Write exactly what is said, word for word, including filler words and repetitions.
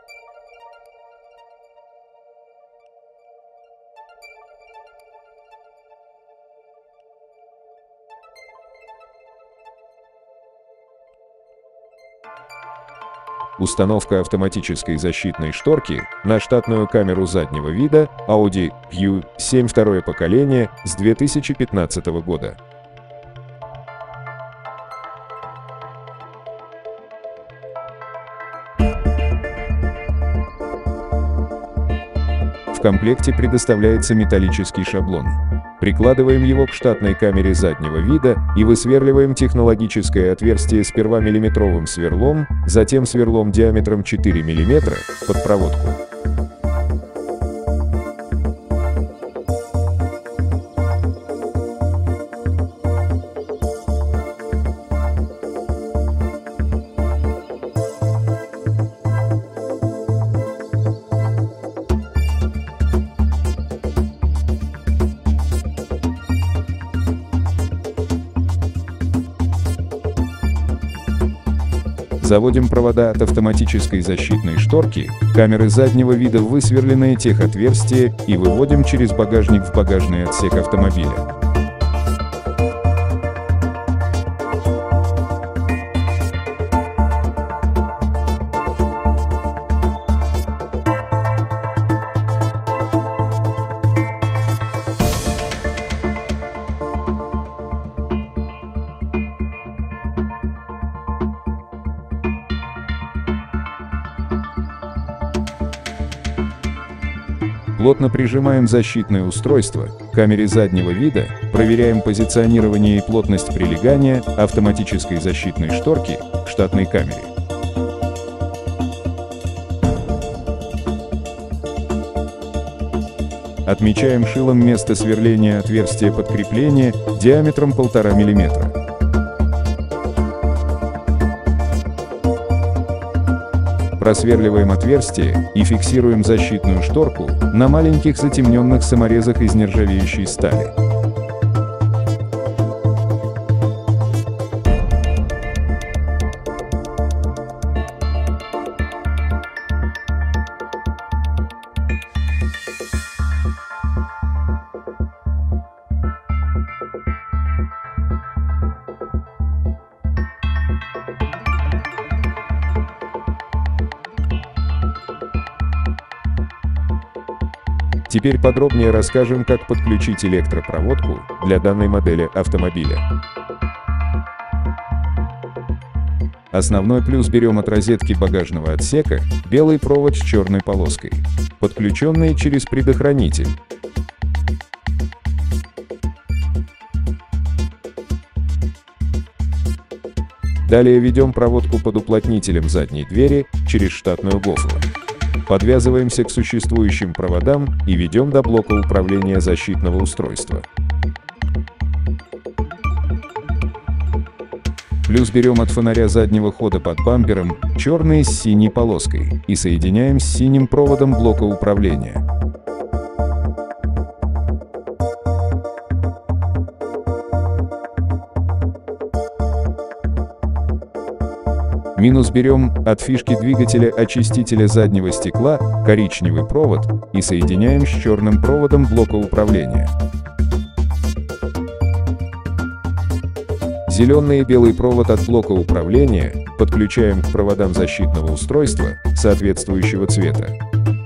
Установка автоматической защитной шторки на штатную камеру заднего вида Audi кью семь второе поколение с две тысячи пятнадцатого года. В комплекте предоставляется металлический шаблон. Прикладываем его к штатной камере заднего вида и высверливаем технологическое отверстие сперва миллиметровым сверлом, затем сверлом диаметром четыре миллиметра под проводку. Заводим провода от автоматической защитной шторки, камеры заднего вида в высверленное техотверстие и выводим через багажник в багажный отсек автомобиля. Плотно прижимаем защитное устройство к камере заднего вида, проверяем позиционирование и плотность прилегания автоматической защитной шторки к штатной камере. Отмечаем шилом место сверления отверстия под крепление диаметром полтора миллиметра. Просверливаем отверстие и фиксируем защитную шторку на маленьких затемненных саморезах из нержавеющей стали. Теперь подробнее расскажем, как подключить электропроводку для данной модели автомобиля. Основной плюс берем от розетки багажного отсека белый провод с черной полоской, подключенный через предохранитель. Далее ведем проводку под уплотнителем задней двери через штатную гофру. Подвязываемся к существующим проводам и ведем до блока управления защитного устройства. Плюс берем от фонаря заднего хода под бампером черный с синей полоской и соединяем с синим проводом блока управления. Минус берем от фишки двигателя очистителя заднего стекла коричневый провод и соединяем с черным проводом блока управления. Зеленый и белый провод от блока управления подключаем к проводам защитного устройства соответствующего цвета.